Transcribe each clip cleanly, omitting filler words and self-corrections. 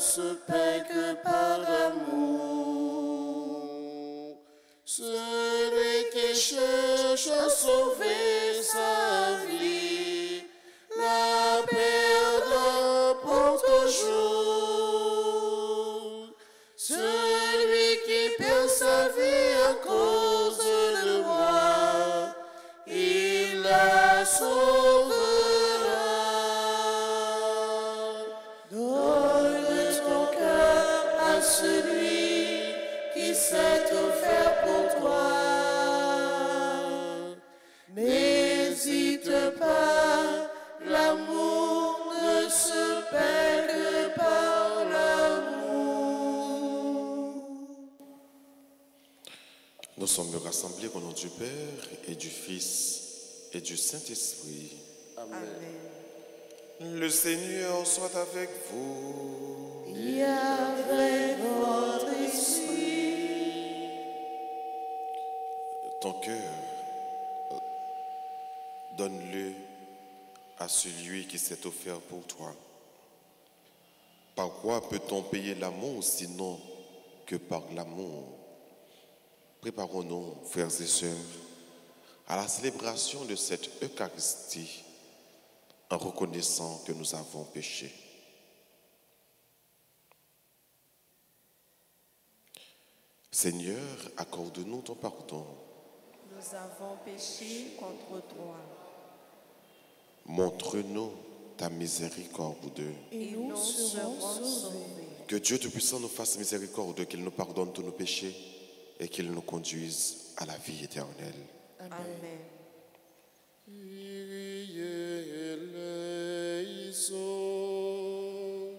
se paie que par l'amour. Celui qui cherche à sauver sa vie la perdra pour toujours. Celui qui perd sa vie à cause de moi, il la sauvera. Donne ton cœur à celui qui s'est offert pour toi. N'hésite pas, l'amour ne se paie que par l'amour. Nous sommes rassemblés au nom du Père et du Fils et du Saint-Esprit. Amen. Le Seigneur soit avec vous. Et avec votre esprit. Ton cœur, donne-le à celui qui s'est offert pour toi. Par quoi peut-on payer l'amour sinon que par l'amour? Préparons-nous, frères et sœurs, à la célébration de cette Eucharistie en reconnaissant que nous avons péché. Seigneur, accorde-nous ton pardon. Nous avons péché contre toi. Montre-nous ta miséricorde. Et nous serons sauvés. Que Dieu Tout-Puissant nous fasse miséricorde, qu'il nous pardonne tous nos péchés et qu'il nous conduise à la vie éternelle. Amen. Kyrie eleison.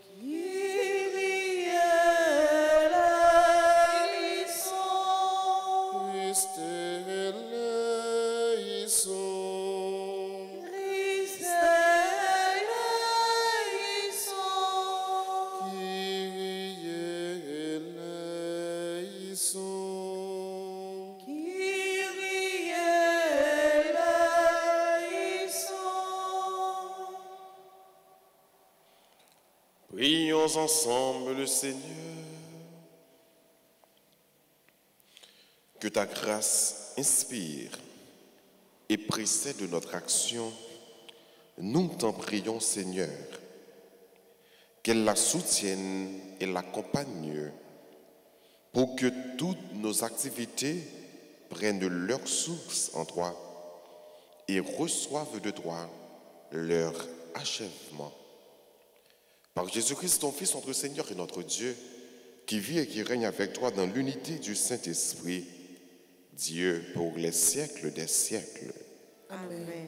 Kyrie eleison. Christe eleison. Christe eleison. Kyrie eleison. Kyrie eleison. Prions ensemble le Seigneur. Que ta grâce inspire et précède notre action. Nous t'en prions, Seigneur. Qu'elle la soutienne et l'accompagne pour que toutes nos activités prennent leur source en toi et reçoivent de toi leur achèvement. Par Jésus-Christ, ton Fils, notre Seigneur et notre Dieu, qui vit et qui règne avec toi dans l'unité du Saint-Esprit, Dieu pour les siècles des siècles. Amen.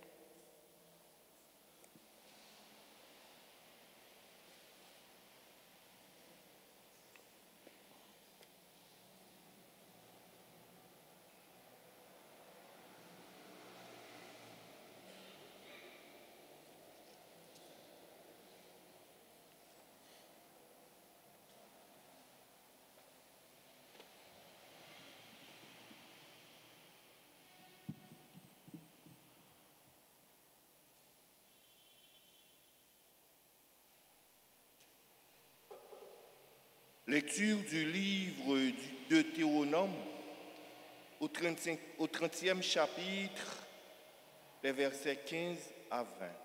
Lecture du livre du Deutéronome au 30e chapitre, les versets 15 à 20.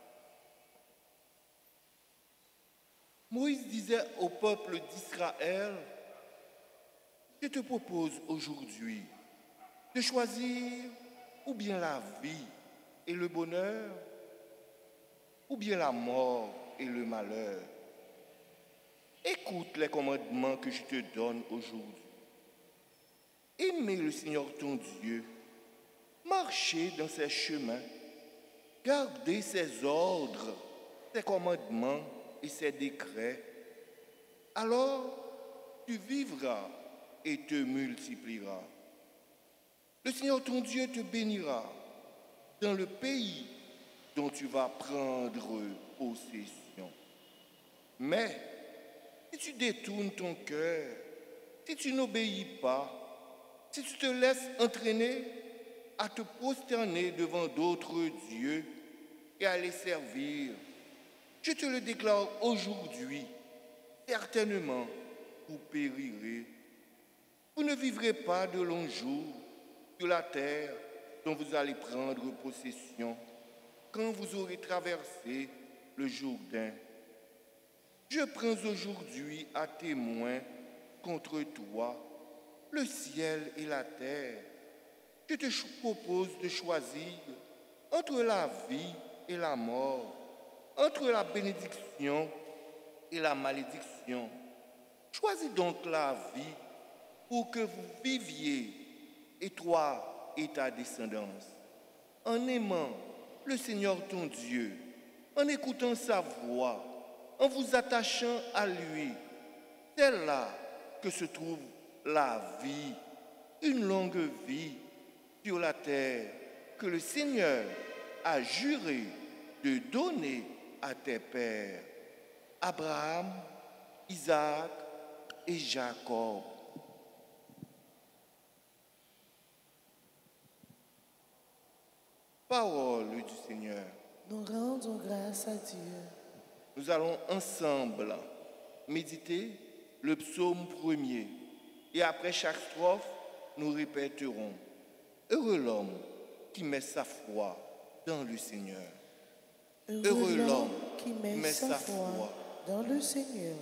Moïse disait au peuple d'Israël, « Je te propose aujourd'hui de choisir ou bien la vie et le bonheur, ou bien la mort et le malheur. Écoute les commandements que je te donne aujourd'hui. Aimez le Seigneur ton Dieu, marchez dans ses chemins, gardez ses ordres, ses commandements et ses décrets. Alors tu vivras et te multiplieras. Le Seigneur ton Dieu te bénira dans le pays dont tu vas prendre possession. Mais si tu détournes ton cœur, si tu n'obéis pas, si tu te laisses entraîner à te prosterner devant d'autres dieux et à les servir, je te le déclare aujourd'hui, certainement vous périrez. Vous ne vivrez pas de longs jours sur la terre dont vous allez prendre possession quand vous aurez traversé le Jourdain. Je prends aujourd'hui à témoin contre toi le ciel et la terre. Je te propose de choisir entre la vie et la mort, entre la bénédiction et la malédiction. Choisis donc la vie pour que vous viviez, et toi et ta descendance, en aimant le Seigneur ton Dieu, en écoutant sa voix, en vous attachant à lui. C'est là que se trouve la vie, une longue vie sur la terre que le Seigneur a juré de donner à tes pères, Abraham, Isaac et Jacob. Parole du Seigneur. Nous rendons grâce à Dieu. Nous allons ensemble méditer le psaume 1er et après chaque strophe, nous répéterons « Heureux l'homme qui met sa foi dans le Seigneur. Heureux l'homme qui met sa foi dans le Seigneur.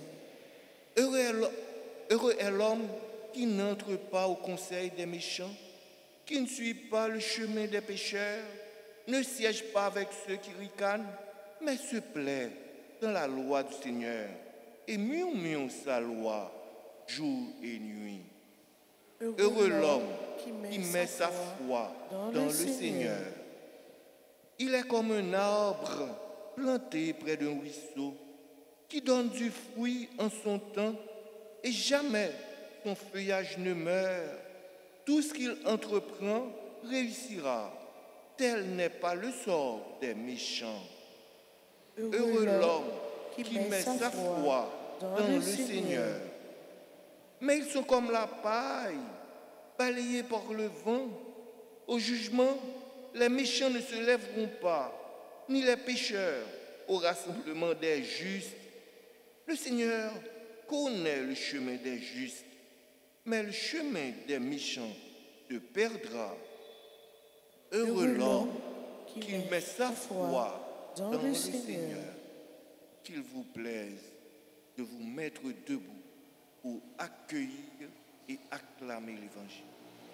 Heureux est l'homme qui n'entre pas au conseil des méchants, qui ne suit pas le chemin des pécheurs, ne siège pas avec ceux qui ricanent, mais se plaît dans la loi du Seigneur et murmure sa loi jour et nuit. Heureux l'homme qui met sa foi dans le Seigneur. Il est comme un arbre planté près d'un ruisseau qui donne du fruit en son temps et jamais son feuillage ne meurt. Tout ce qu'il entreprend réussira. Tel n'est pas le sort des méchants. Heureux l'homme qui met sa foi dans le Seigneur. Mais ils sont comme la paille, balayés par le vent. Au jugement, les méchants ne se lèveront pas, ni les pécheurs au rassemblement des justes. Le Seigneur connaît le chemin des justes, mais le chemin des méchants se perdra. Heureux l'homme qui met sa foi dans le Seigneur. Qu'il vous plaise de vous mettre debout pour accueillir et acclamer l'Évangile.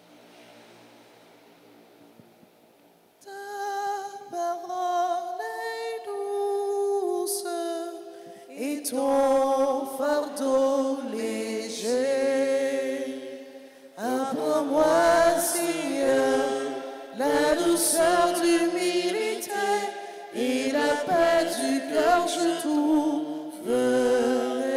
Ta parole est douce et ton fardeau léger. Apprends-moi, Seigneur, la douceur d'humilité et la paix du cœur, je trouverai.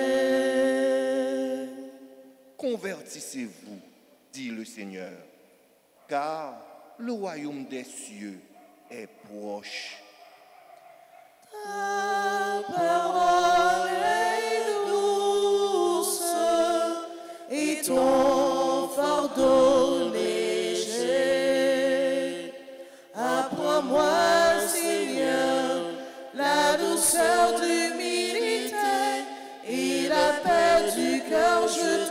Convertissez-vous, dit le Seigneur, car le royaume des cieux est proche. Ta parole est douce et ton fardeau léger. Apprends-moi, Seigneur, la douceur d'humilité et la paix du cœur, je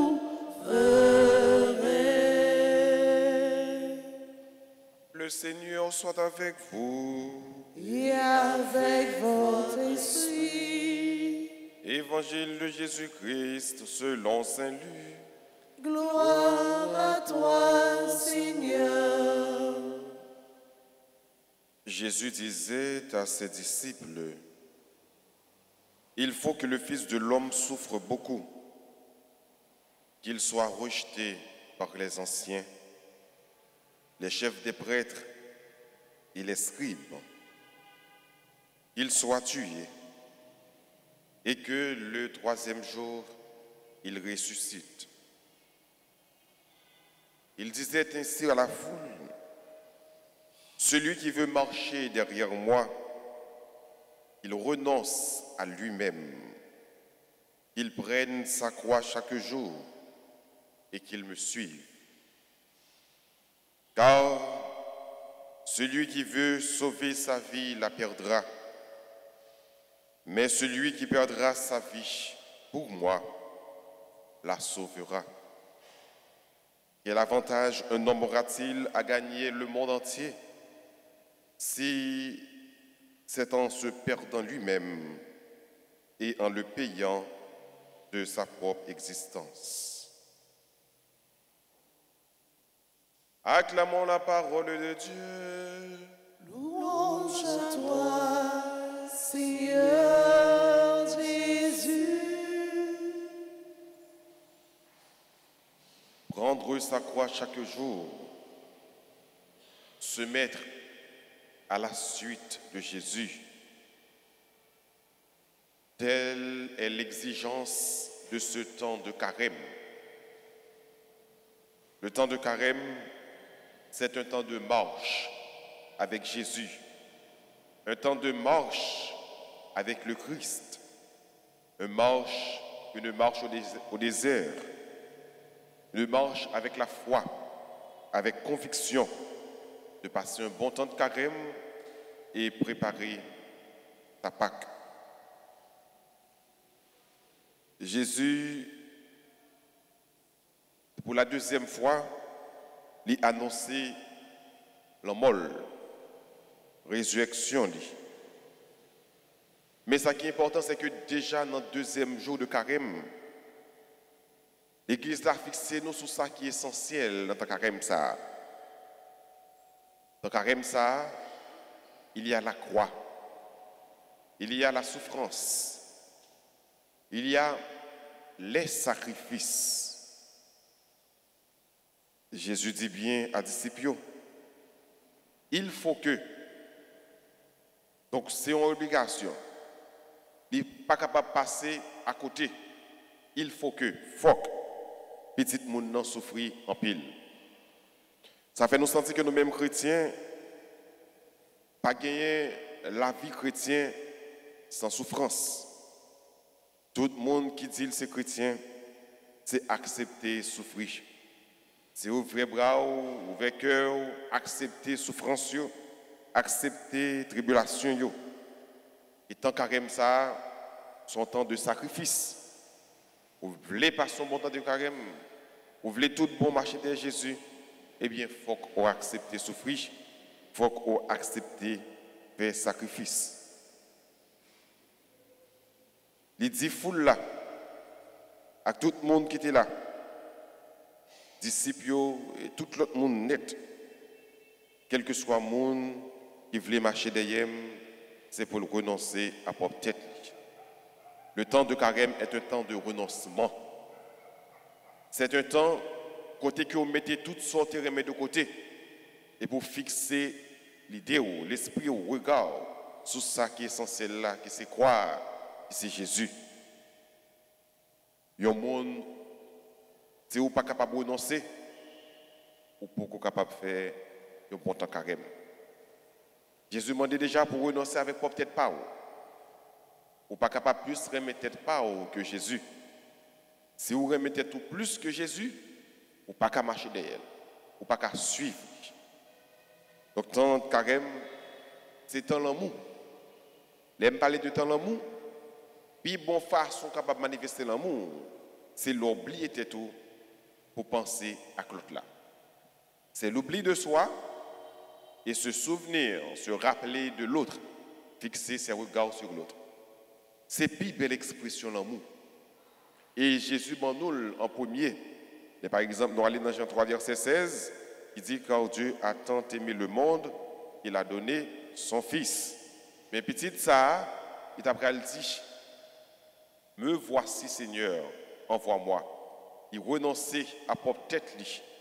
trouverai. Le Seigneur soit avec vous. Et avec votre esprit. Évangile de Jésus-Christ selon Saint Luc. Gloire à toi, Seigneur. Jésus disait à ses disciples, « Il faut que le Fils de l'homme souffre beaucoup, qu'il soit rejeté par les anciens, les chefs des prêtres et les scribes, qu'il soit tué et que le troisième jour, il ressuscite. » Il disait ainsi à la foule, « Celui qui veut marcher derrière moi, il renonce à lui-même, qu'il prenne sa croix chaque jour et qu'il me suive. Car celui qui veut sauver sa vie la perdra, mais celui qui perdra sa vie pour moi, la sauvera. Quel avantage un homme aura-t-il à gagner le monde entier si c'est en se perdant lui-même et en le payant de sa propre existence? Acclamons la parole de Dieu. Louange à toi, Seigneur Jésus. Prendre sa croix chaque jour, se mettre à la suite de Jésus, telle est l'exigence de ce temps de carême. Le temps de carême, c'est un temps de marche avec Jésus, un temps de marche avec le Christ, une marche au désert, une marche avec la foi, avec conviction, de passer un bon temps de carême et préparer ta Pâque. Jésus, pour la deuxième fois, lui a annoncé la mort, résurrection. Mais ce qui est important, c'est que déjà dans le deuxième jour de carême, l'Église a fixé nous sur ça qui est essentiel dans le carême. Dans le carême, il y a la croix, il y a la souffrance, il y a les sacrifices. Jésus dit bien à disciples, il faut que, donc c'est une obligation, il n'est pas capable de passer à côté, il faut que, petit monde n'en souffre en pile. Ça fait nous sentir que nous-mêmes chrétiens, pas gagner la vie chrétienne sans souffrance. Tout le monde qui dit que c'est chrétien, c'est accepter souffrir. C'est ouvrir bras, ouvrir cœur, accepter souffrance, accepter tribulation. Et tant carême ça, son temps de sacrifice. Vous voulez passer un bon temps de carême, vous voulez tout bon marcher derrière Jésus, eh bien, il faut qu'on accepte souffrir, il faut qu'on accepte faire sacrifice. Il dit foule là, à tout le monde qui était là, disciples et tout l'autre monde net, quel que soit le monde qui voulait marcher derrière, c'est pour le renoncer à propre tête. Le temps de carême est un temps de renoncement. C'est un temps côté que vous mettez toutes sortes de remèdes de côté et pour fixer l'idée, l'esprit, au regard sur ça qui est essentiel là, qui c'est croire, qui c'est Jésus. Il y a un monde, si vous n'êtes pas capable de renoncer, ou pour vous capable de faire un bon temps carême. Jésus demandait déjà pour renoncer avec peut-être pas. Ou pas capable de plus remettre tête pas que Jésus. Si vous remettez tout plus que Jésus, ou pas qu'à marcher derrière, ou pas qu'à suivre. Donc, temps de carême, c'est temps l'amour. L'aime parler de temps l'amour, puis bon façon capable de manifester l'amour, c'est l'oublier tout pour penser à l'autre là. C'est l'oubli de soi et se souvenir, se rappeler de l'autre, fixer ses regards sur l'autre. C'est plus belle expression l'amour. Et Jésus m'en nous en premier. Et par exemple, nous allons dans Jean 3, verset 16, il dit, car Dieu a tant aimé le monde, il a donné son Fils. Mais petit ça, il t'a dit, me voici Seigneur, envoie-moi. Il renonçait à propre tête.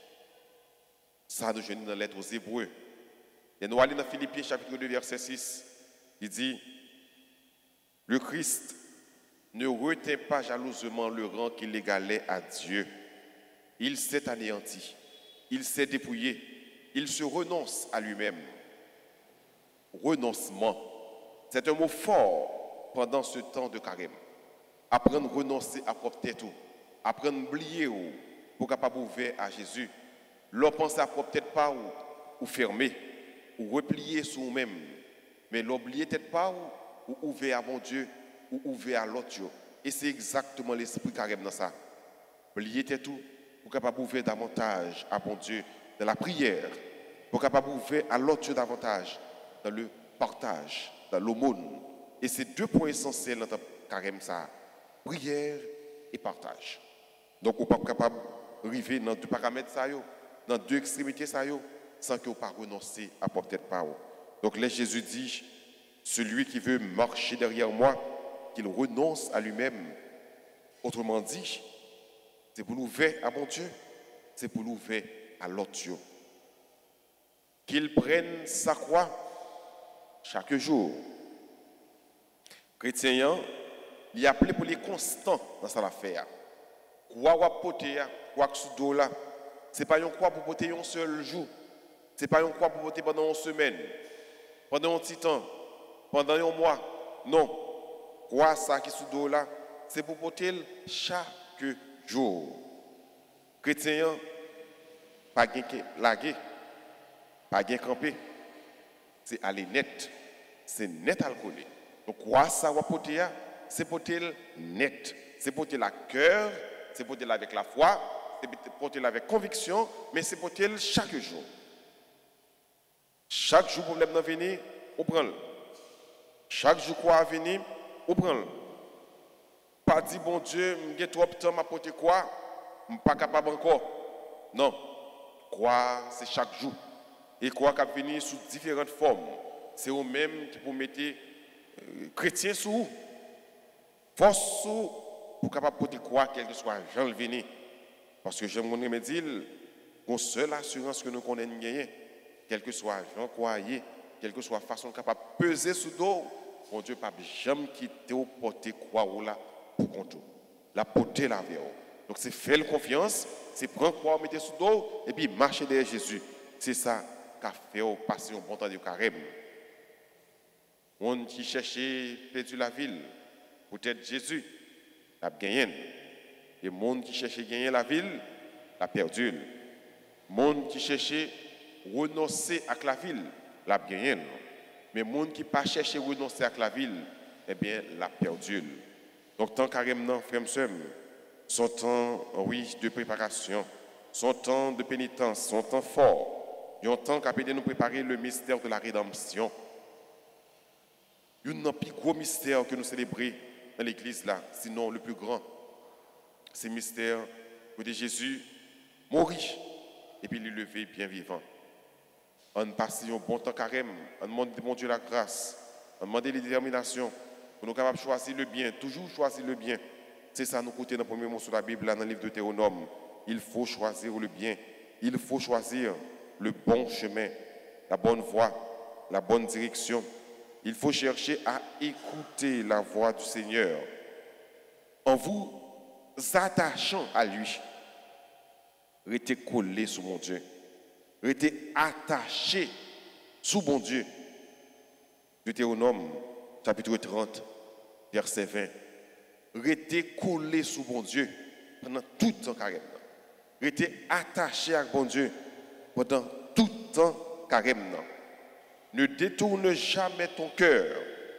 Ça nous jeûne dans la lettre aux Hébreux. Et nous allons dans Philippiens chapitre 2, verset 6, il dit, le Christ ne retint pas jalousement le rang qu'il égalait à Dieu. Il s'est anéanti, il s'est dépouillé, il se renonce à lui-même. Renoncement, c'est un mot fort pendant ce temps de carême. Apprendre à renoncer à propre tête, apprendre à oublier pour capable ouvrir à Jésus. L'on pense à propre tête pas ou fermer, ou replier sur nous-mêmes. Mais l'oublier tête pas ou ouvert à mon Dieu, ou ouvert à l'autre. Et c'est exactement l'esprit carême dans ça. Oublier tout pour capable ouvrir davantage à bon Dieu dans la prière, pour capable ouvrir à l'autre Dieu davantage dans le partage, dans l'aumône. Et c'est deux points essentiels dans le carême ça, prière et partage. Donc on n'est pas capable d'arriver dans deux paramètres ça, dans deux extrémités ça, sans qu'on ne pas renoncer à porter de parole. Donc là Jésus dit, celui qui veut marcher derrière moi, qu'il renonce à lui-même. Autrement dit, c'est pour l'ouvrir à mon Dieu, c'est pour l'ouvrir à l'autre Dieu. Qu'il prenne sa croix chaque jour. Chrétien, il est appelé pour les constants dans sa affaire. Quoi ou porter, quoi que sous dos là, c'est pas une croix pour porter un seul jour. C'est pas une croix pour porter pendant une semaine, pendant un petit temps, pendant un mois. Non. Croix ça qui sous dos là, c'est pour porter chaque jour. Chrétien, pas gain laguer, pas gain camper. C'est aller net. C'est net à le coller. Donc quoi ça va porter, c'est porter net. C'est porter la cœur, c'est porter avec la foi, c'est porter avec conviction, mais c'est porter chaque jour. Chaque jour problème dans venir, on prend le. Chaque jour quoi à venir, on prend le. Pas dit bon Dieu, j'ai trop de temps à porter quoi, je ne suis pas capable encore. Non. Quoi, c'est chaque jour. Et quoi qui venir sous différentes formes. C'est eux-mêmes qui pour mettre chrétiens sous force sous pour capable porter quoi, quel que soit Jean le venir. Parce que j'aime me dire, la seule assurance que nous connaissons gagner, quel que soit Jean croyez, quelle que soit la façon capable de peser sous dos, mon Dieu, pas jamais quitter ou porter quoi ou là pour compte. La porter la vers. Donc c'est faire confiance, c'est prendre quoi, mettre sous dos et puis marcher derrière Jésus. C'est ça qu'a fait passer un bon temps de carême. On qui cherchait perdu la ville, peut-être Jésus l'a gagné. Et le monde qui cherchait gagner la ville l'a perdu. Le monde qui cherchait renoncer à la ville l'a gagné. Mais le monde qui pas cherché renoncer à la ville, eh bien l'a perdu. Donc tant carême non, frère et son temps, oui, de préparation, son temps de pénitence, son temps fort, un temps qui a permis de nous préparer le mystère de la rédemption. Il y a un plus gros mystère que nous célébrons dans l'église là, sinon le plus grand. C'est le mystère de Jésus mourir et puis le lever bien vivant. On passe un bon temps carême, on demande mon Dieu la grâce, on demande les déterminations pour nous capables de choisir le bien, toujours choisir le bien. C'est ça nous coûte dans le premier mot sur la Bible, là, dans le livre de Théronome. Il faut choisir le bien, il faut choisir le bon chemin, la bonne voie, la bonne direction. Il faut chercher à écouter la voix du Seigneur en vous attachant à lui. Restez collé sur mon Dieu. Restez attaché sous mon Dieu. Deutéronome, chapitre 30, verset 20. Restez collé sous mon Dieu pendant tout le temps carême. Restez attaché à mon Dieu pendant tout le temps carême. Ne détourne jamais ton cœur.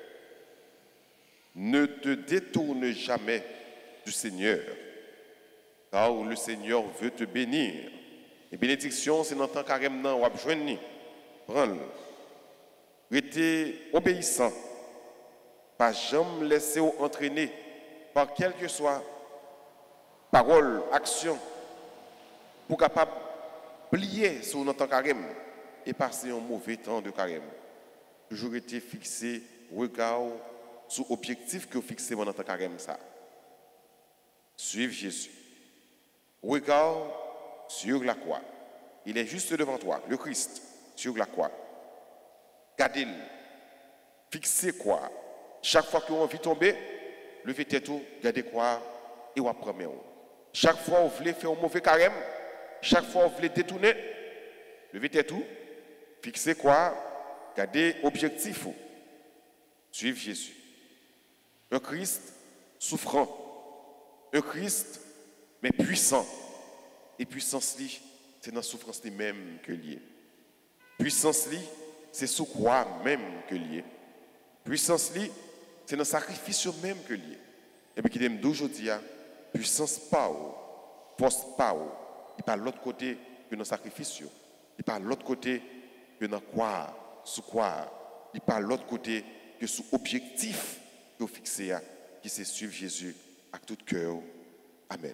Ne te détourne jamais du Seigneur. Car le Seigneur veut te bénir. Et bénédiction, c'est dans le temps carême, on va besoin. Prends-le. Restez obéissant. Pas jamais laisser vous entraîner par quelle que soit parole, action, pour capable plier sur notre temps carême et passer un mauvais temps de carême. Toujours été fixé, regard sur l'objectif que vous fixez dans notre carême. Ça. Suivre Jésus. Regard sur la croix. Il est juste devant toi, le Christ, sur la croix. Gardez-le. Fixez quoi. Chaque fois que vous envie de tomber, levez tête tout, gardez quoi et vous apprenez. Chaque fois que vous voulez faire un mauvais carême, chaque fois que vous voulez détourner, levez tête tout, fixez quoi, gardez objectif. Suivez Jésus. Un Christ souffrant, un Christ mais puissant. Et puissance, c'est dans la souffrance même que lié. Puissance, c'est sous quoi même que lié. Puissance, c'est dans le sacrifice même que lié. Et puis qui t'aime d'aujourd'hui, puissance pas, force pas, il pas l'autre côté que dans sacrifice, il pas l'autre côté que dans quoi, sous quoi, il pas l'autre côté que sous objectif que vous fixez, qui c'est suivre Jésus avec tout cœur. Amen.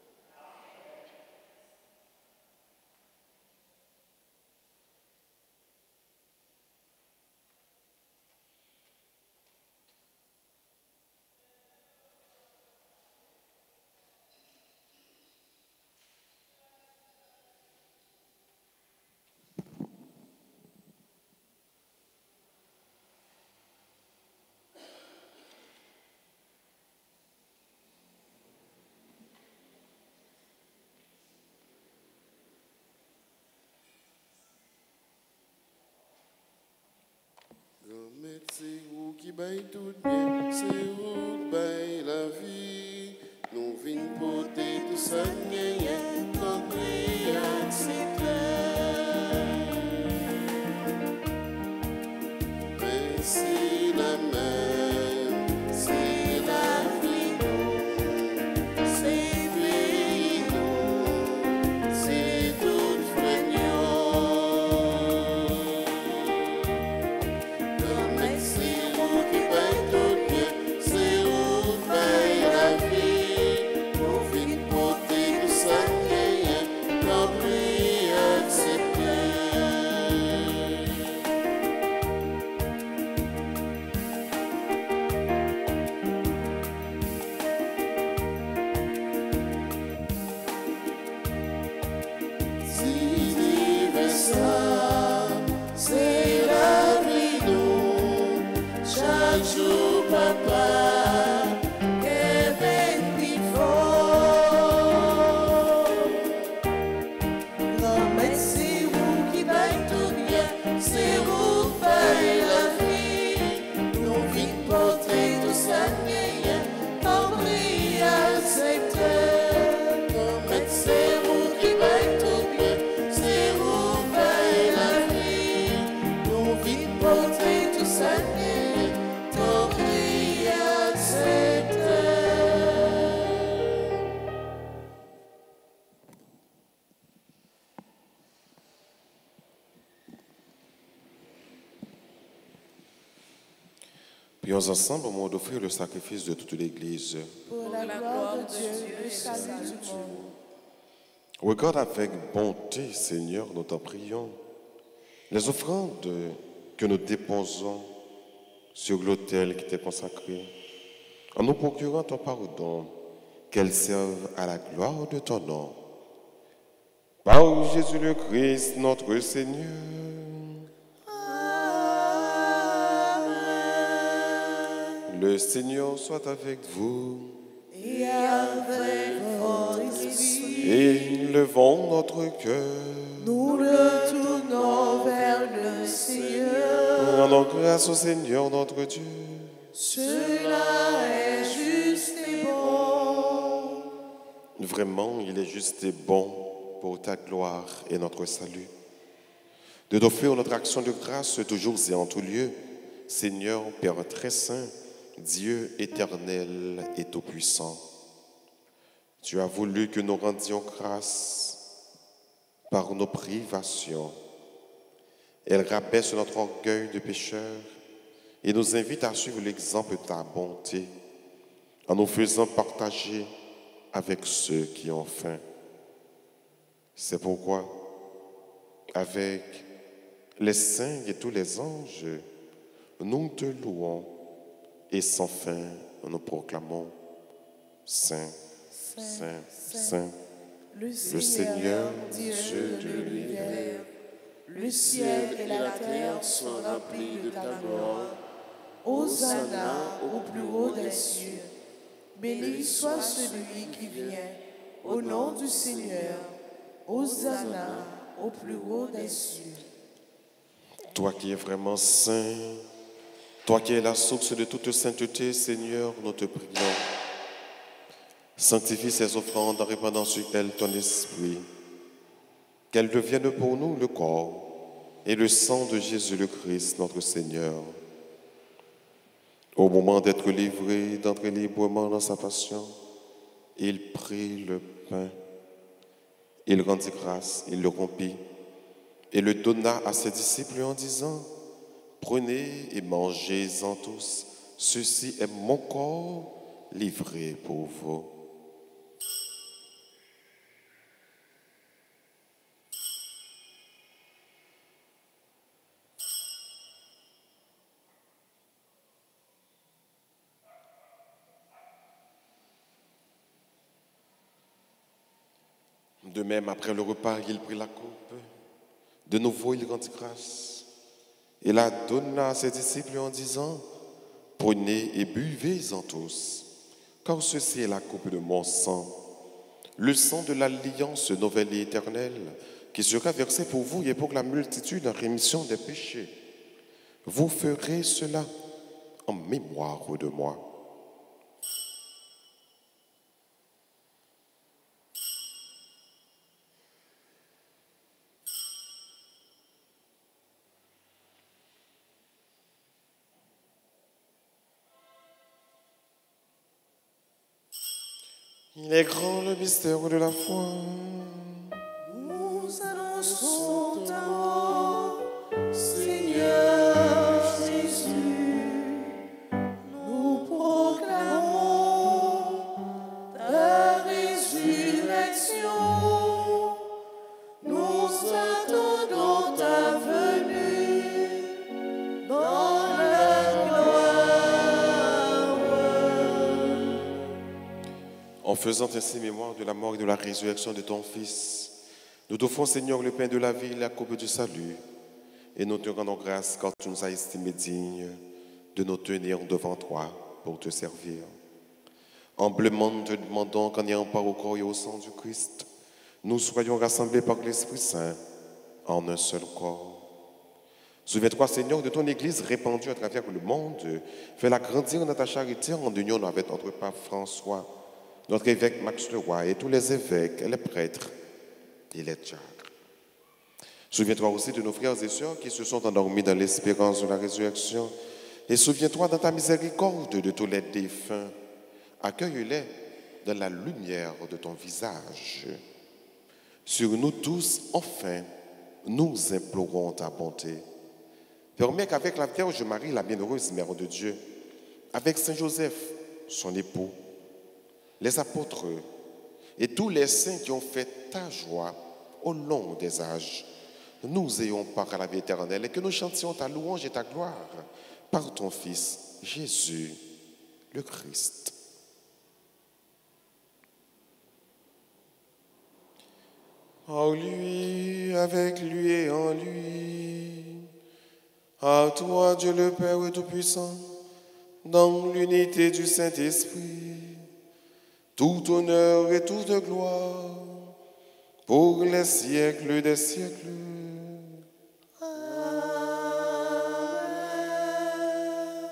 C'est vous qui baille tout bien, c'est vous qui baille la vie. Nous venons porter tout ça, comme prière, c'est clair. Mais c'est la même, c'est la vie, c'est pays, c'est tout freignant. Prions ensemble au moment d'offrir le sacrifice de toute l'Église. Pour la gloire de Dieu et le salut du monde. Regarde avec bonté, Seigneur, nous t'en prions, les offrandes que nous déposons sur l'autel qui t'est consacré, en nous procurant ton pardon, qu'elles servent à la gloire de ton nom. Par Jésus le Christ, notre Seigneur. Le Seigneur soit avec vous. Et avec votre esprit, Élevons notre cœur. nous le tournons vers le Seigneur. Rendons grâce au Seigneur notre Dieu. Cela est juste et bon. Vraiment, il est juste et bon pour ta gloire et notre salut, de t'offrir notre action de grâce toujours et en tout lieu, Seigneur, Père très saint, Dieu éternel et tout-puissant. Tu as voulu que nous rendions grâce par nos privations. Elle rabaisse notre orgueil de pécheur et nous invite à suivre l'exemple de ta bonté en nous faisant partager avec ceux qui ont faim. C'est pourquoi, avec les saints et tous les anges, nous te louons et sans fin nous proclamons Saint, Saint, Saint, Le Seigneur, Dieu de l'univers, le ciel et la terre sont remplis de ta gloire. Hosanna au plus haut des cieux. Béni soit celui qui vient au nom du Seigneur. Hosanna au plus haut des cieux. Toi qui es vraiment saint, toi qui es la source de toute sainteté, Seigneur, nous te prions. Sanctifie ces offrandes en répandant sur elles ton esprit, qu'elles deviennent pour nous le corps et le sang de Jésus le Christ, notre Seigneur. Au moment d'être livré, d'entrer librement dans sa passion, il prit le pain, il rendit grâce, il le rompit et le donna à ses disciples en disant, « Prenez et mangez-en tous, ceci est mon corps livré pour vous. » De même, après le repas, il prit la coupe. De nouveau, il rendit grâce. Il la donna à ses disciples en disant, « Prenez et buvez-en tous, car ceci est la coupe de mon sang, le sang de l'alliance nouvelle et éternelle, qui sera versé pour vous et pour la multitude en rémission des péchés. Vous ferez cela en mémoire de moi. » Il est grand le mystère de la foi. Nous annonçons ta mort, Seigneur Jésus. Nous proclamons ta résurrection. Nous attendons ta venue dans la gloire. En faisant ainsi mémoire de la mort et de la résurrection de ton Fils, nous t'offrons, Seigneur, le pain de la vie et la coupe du salut, et nous te rendons grâce car tu nous as estimés dignes de nous tenir devant toi pour te servir. Humblement, nous te demandons qu'en ayant part au corps et au sang du Christ, nous soyons rassemblés par l'Esprit Saint en un seul corps. Souviens-toi, Seigneur, de ton Église répandue à travers le monde. Fais-la grandir dans ta charité en union avec notre pape François, notre évêque Max Leroy et tous les évêques et les prêtres et les diacres. Souviens-toi aussi de nos frères et sœurs qui se sont endormis dans l'espérance de la résurrection. Et souviens-toi dans ta miséricorde de tous les défunts. Accueille-les dans la lumière de ton visage. Sur nous tous, enfin, nous implorons ta bonté. Permets qu'avec la Vierge Marie, la bienheureuse Mère de Dieu, avec Saint Joseph, son époux, les apôtres et tous les saints qui ont fait ta joie au long des âges, nous ayons part à la vie éternelle et que nous chantions ta louange et ta gloire par ton Fils, Jésus, le Christ. En lui, avec lui et en lui, à toi, Dieu le Père Tout-Puissant, dans l'unité du Saint-Esprit, tout honneur et toute gloire pour les siècles des siècles. Amen.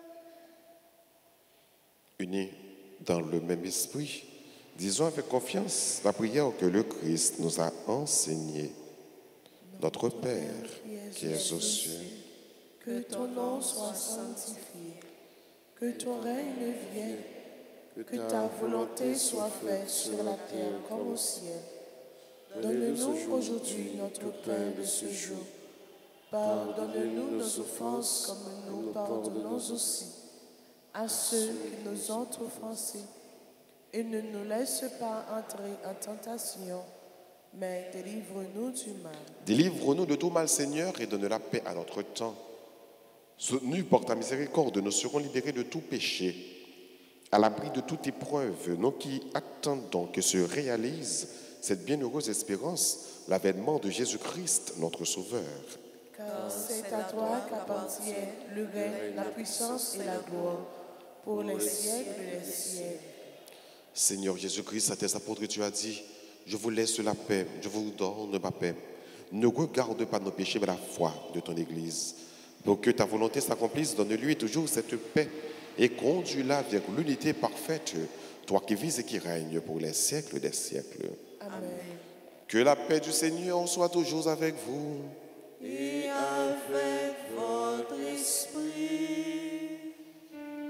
Unis dans le même esprit, disons avec confiance la prière que le Christ nous a enseignée. Notre Père, qui es aux cieux, que ton nom soit sanctifié, que ton règne vienne, que ta volonté soit faite sur la terre comme au ciel. Donne-nous aujourd'hui notre pain de ce jour. Pardonne-nous nos offenses comme nous pardonnons aussi à ceux qui nous ont offensés. Et ne nous laisse pas entrer en tentation, mais délivre-nous du mal. délivre-nous de tout mal, Seigneur, et donne la paix à notre temps. Soutenus par ta miséricorde, nous serons libérés de tout péché, à l'abri de toute épreuve, nous qui attendons que se réalise cette bienheureuse espérance, l'avènement de Jésus-Christ, notre Sauveur. Car c'est à toi qu'appartiennent le règne, la puissance et la gloire, pour les siècles des siècles. Seigneur Jésus-Christ, à tes apôtres, tu as dit, je vous laisse la paix, je vous donne ma paix. Ne regarde pas nos péchés, mais la foi de ton Église. Pour que ta volonté s'accomplisse, donne-lui toujours cette paix et conduis-la vers l'unité parfaite, toi qui vis et qui règnes pour les siècles des siècles. Amen. Que la paix du Seigneur soit toujours avec vous. Et avec votre esprit.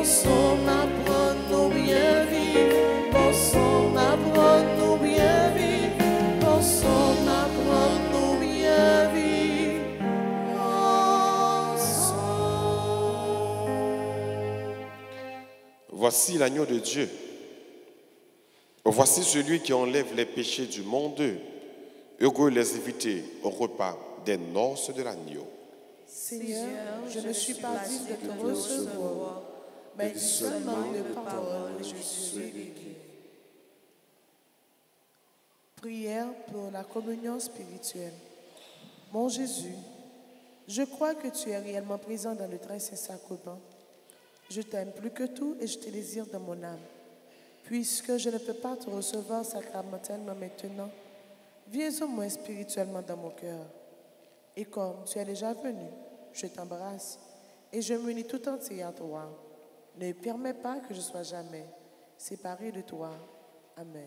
Bon sang m'apprendre nous bien vivre, bon sang m'apprendre nous bien vivre, bon sang m'apprendre nous bien vivre. Bon sang. Voici l'agneau de Dieu. Voici celui qui enlève les péchés du monde. Heureux les invités au repas des noces de l'agneau. Seigneur, je ne suis pas digne de te recevoir, mais dis seulement une parole et je suis guéri. Prière pour la communion spirituelle. Mon Jésus, je crois que tu es réellement présent dans le très saint sacrement. Je t'aime plus que tout et je te désire dans mon âme. Puisque je ne peux pas te recevoir sacramentellement maintenant, viens au moins spirituellement dans mon cœur. Et comme tu es déjà venu, je t'embrasse et je m'unis tout entier à toi. Ne permets pas que je sois jamais séparé de toi. Amen.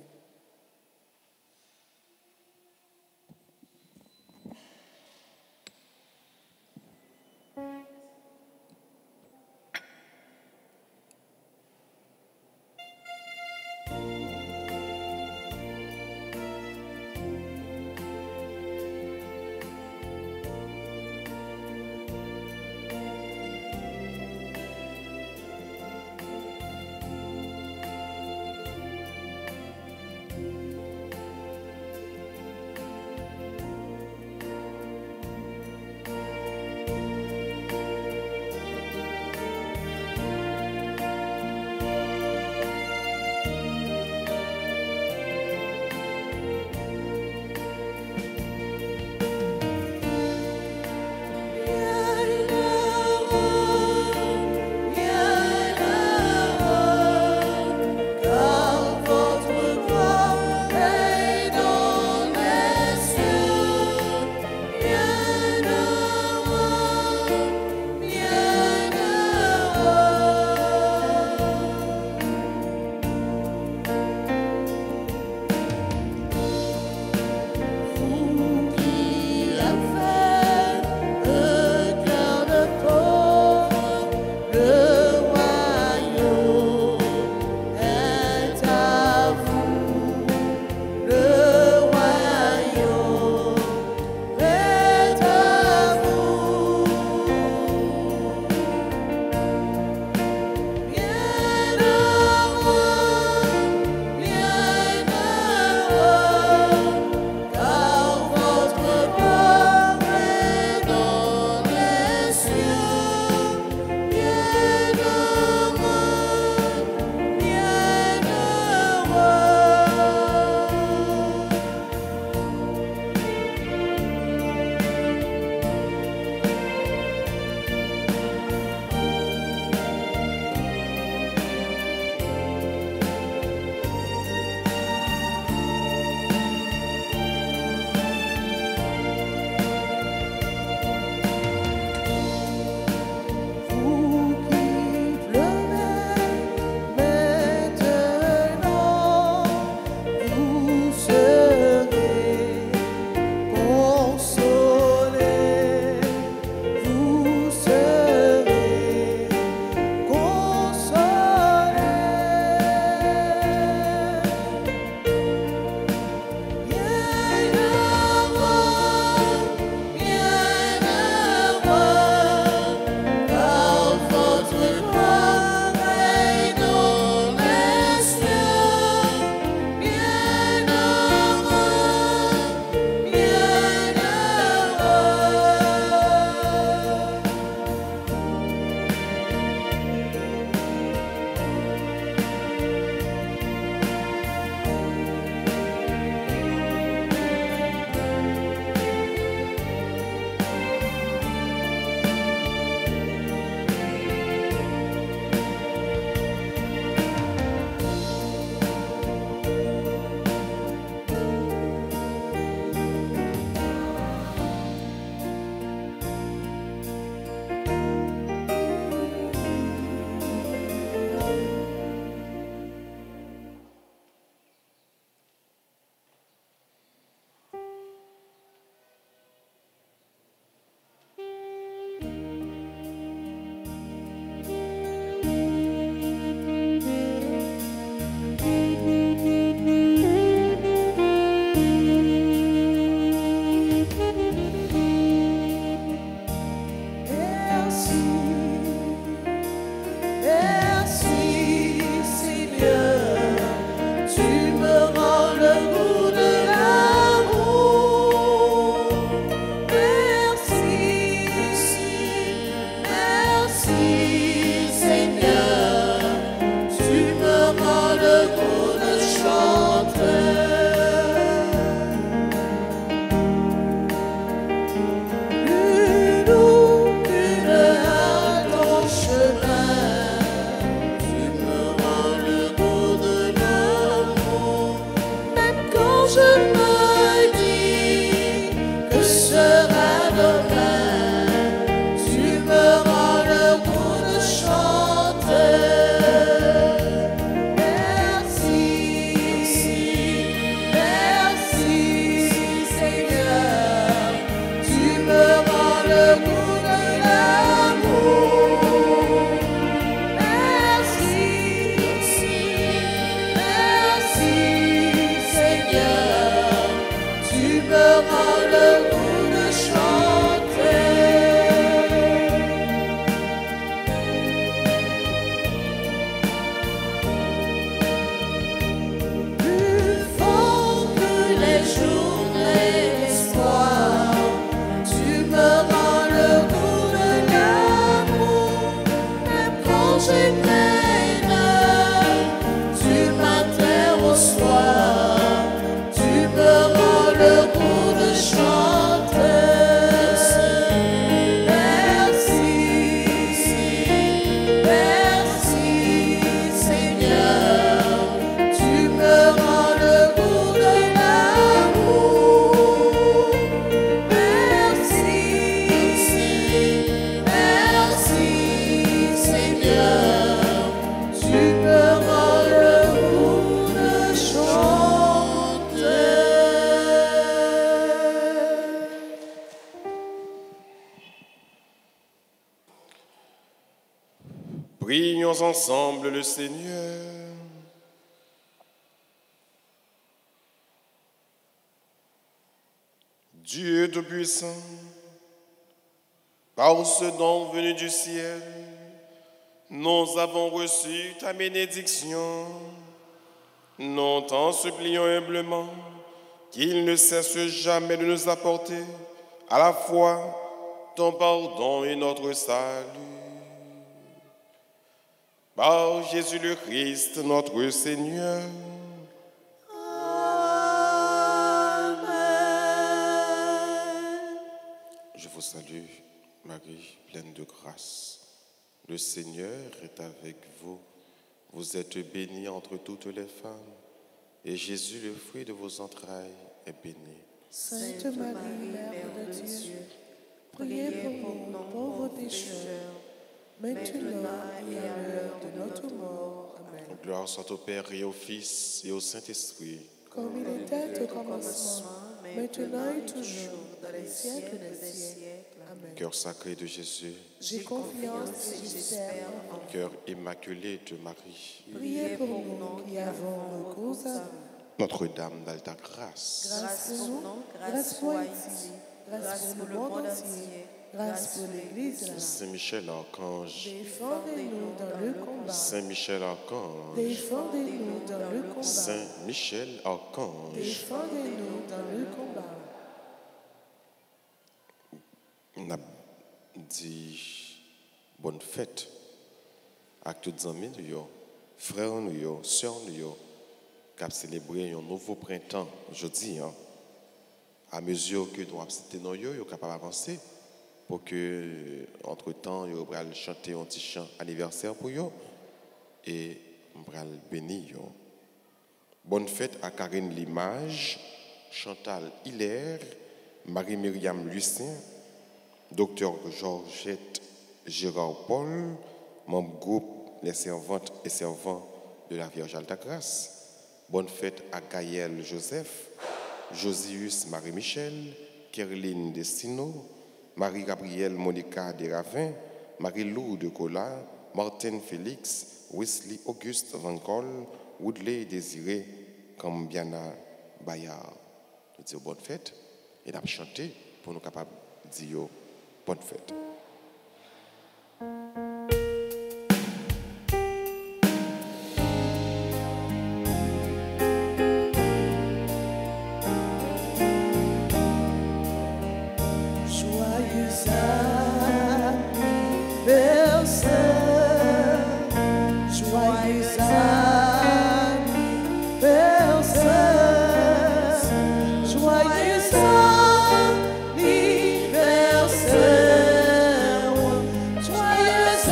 Prions ensemble le Seigneur. Dieu Tout-Puissant, par ce don venu du ciel, nous avons reçu ta bénédiction. Nous t'en supplions humblement qu'il ne cesse jamais de nous apporter à la fois ton pardon et notre salut. Par Jésus le Christ, notre Seigneur. Amen. Je vous salue, Marie, pleine de grâce. Le Seigneur est avec vous. Vous êtes bénie entre toutes les femmes, et Jésus, le fruit de vos entrailles, est béni. Sainte Marie, Mère de Dieu, priez pour nous pauvres pécheurs, maintenant et à l'heure de notre mort. Amen. Gloire soit au Père et au Fils et au Saint-Esprit. Comme il était au commencement, maintenant et toujours, dans les siècles des siècles. Amen. Cœur sacré de Jésus, J'ai confiance et j'espère en vous. cœur immaculé de Marie, Priez pour nous qui avons recours à vous. Notre-Dame d'Alta Grâce, Grâce pour nous, grâce pour Haïti, grâce pour le monde entier, grâce pour l'Église. Saint-Michel Archange, Défendez-nous dans le combat. Saint-Michel Archange, Défendez-nous dans le combat. Saint-Michel Archange, Défendez-nous dans le combat. on a dit bonne fête à tous les amis, frères, sœurs, qui ont célébré un nouveau printemps aujourd'hui. À mesure que nous avons cité nous sommes capables d'avancer pour que, entre-temps, nous allons chanter un petit chant anniversaire pour eux et nous allons bénir. Bonne fête à Karine Limage, Chantal Hilaire, Marie-Myriam Lucien, Docteur Georgette Gérard Paul, membre groupe Les Servantes et Servants de la Vierge Alta Grâce. Bonne fête à Gaël Joseph, Josius Marie-Michel, Kerline Destino, Marie-Gabrielle Monica Desravins, Marie-Lou de Cola, Martin Félix, Wesley Auguste Van Col, Woodley Désiré, Cambiana Bayard. Nous disons bonne fête et nous chanter pour nous capables de dire bonne fête. Joyeux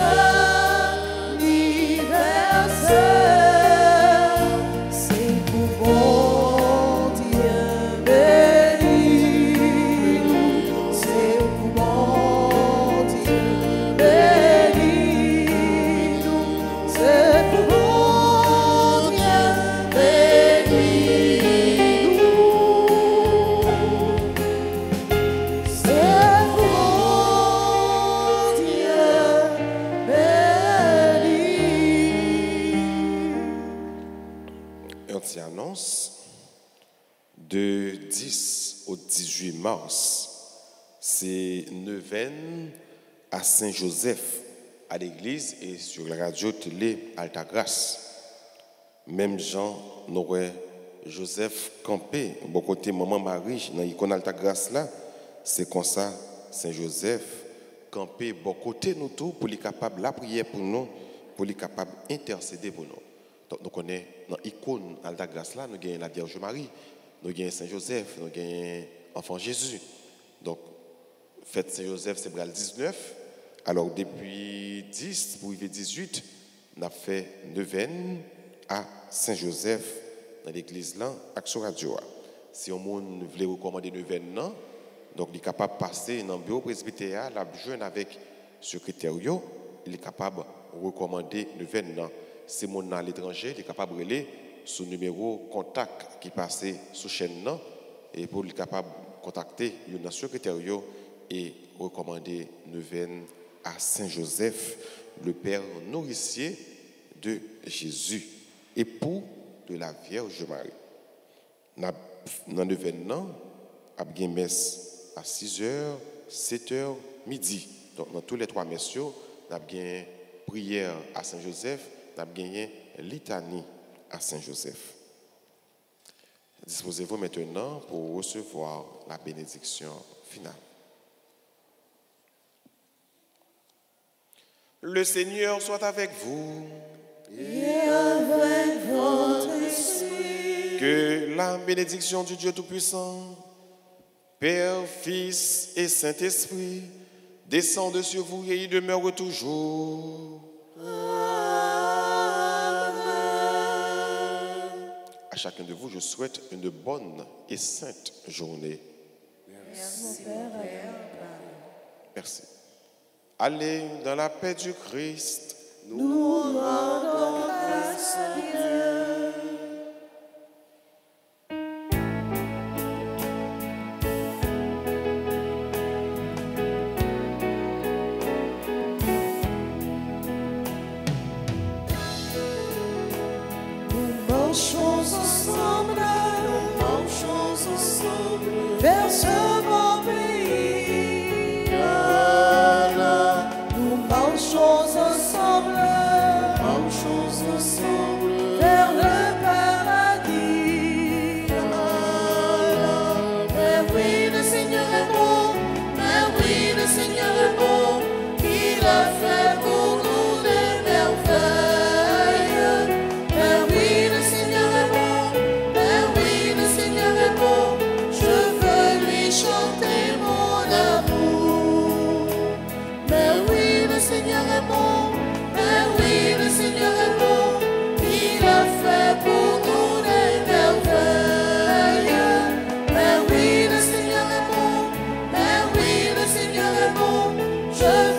une petite annonce. De 10 au 18 mars, c'est neuvaine à Saint-Joseph, à l'église et sur la radio télé Altagrace. Même Jean, Noé, Joseph campé, bon côté maman Marie, dans l'icône Altagrace là, c'est comme ça, Saint-Joseph campé, bon côté nous tous, pour les capables la prière pour nous, pour les capables intercéder pour nous. Donc nous connaissons dans l'icône Altagrace là, nous avons la Vierge Marie. Nous avons Saint-Joseph, nous avons Enfant Jésus. Donc, fête Saint-Joseph, c'est le 19. Alors, depuis 10 pour arriver 18, on a fait neuvaine à Saint-Joseph, dans l'église là, Action Radio. Si on veut recommander neuvaine, donc il est capable de passer dans le bureau presbytère, la joindre avec le secrétaire, il est capable de recommander neuvaine. Si on est à l'étranger, il est capable de relayer son numéro contact qui passe sur la chaîne et pour être capable de contacter le secrétaire et recommander neuvaine à Saint-Joseph, le Père nourricier de Jésus, époux de la Vierge Marie. Dans neuvaine, il y a une messe à 6h, 7h, midi. Donc, dans tous les trois messes, il y a une prière à Saint-Joseph, il y a une litanie à Saint-Joseph. Disposez-vous maintenant pour recevoir la bénédiction finale. Le Seigneur soit avec vous. Et avec votre esprit. Que la bénédiction du Dieu Tout-Puissant, Père, Fils et Saint-Esprit, descende sur vous et y demeure toujours. À chacun de vous, je souhaite une bonne et sainte journée. Merci, Père. Merci. Allez dans la paix du Christ. Nous rendons grâce à Dieu. Nous marchons ensemble vers ce beau pays. Nous marchons ensemble vers le paradis. Mais oui, le Seigneur est bon, mais oui, le Seigneur est bon. Il a fait pour nous des merveilles. Mais oui, le Seigneur est bon, mais oui, le Seigneur est bon. Je veux lui chanter mon amour. Mais oui, le Seigneur est bon, mais oui, le Seigneur est bon. Il a fait pour nous des merveilles. Mais oui, le Seigneur est bon, mais oui, le Seigneur est bon. Je